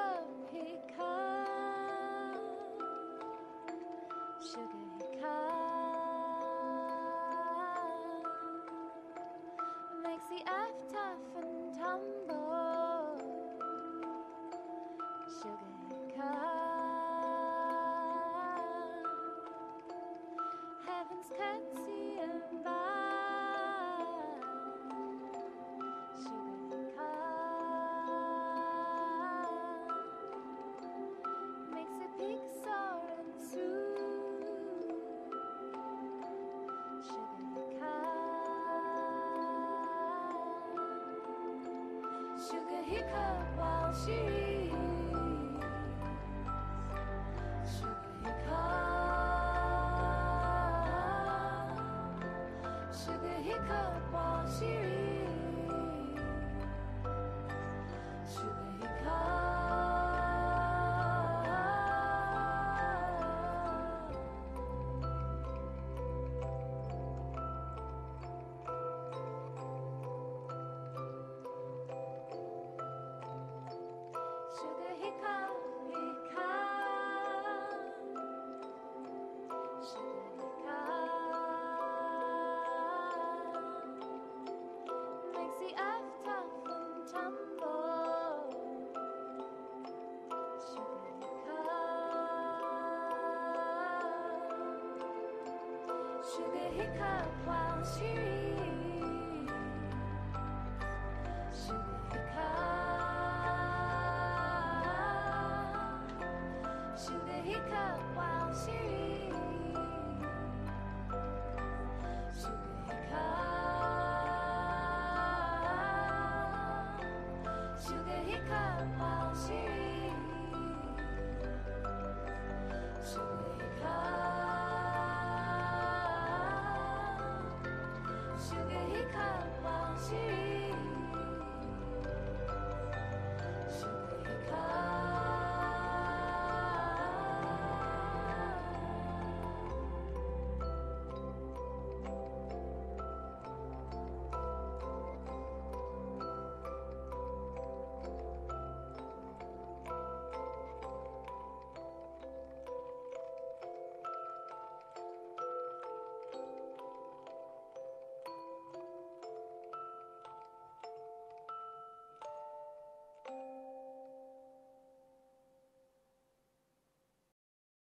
hiccup, hiccup, sugar hiccup, makes the earth tough and tumble, sugar hiccup, heaven's curtsy and bow, sugar hiccup, makes a pig soar and soothe, sugar hiccup, sugar hiccup while she reads, sugar hiccup, sugar hiccup while she reads, sugar hiccup. Sugar hiccup, hiccup, sugar hiccup, makes the earth tough and tumble, sugar hiccup, sugar hiccup while she reads, sugar hiccup, sugar hiccup while she reads, sugar hiccup, sugar hiccup while she reads, sugar hiccup, sugar hiccup while she reads.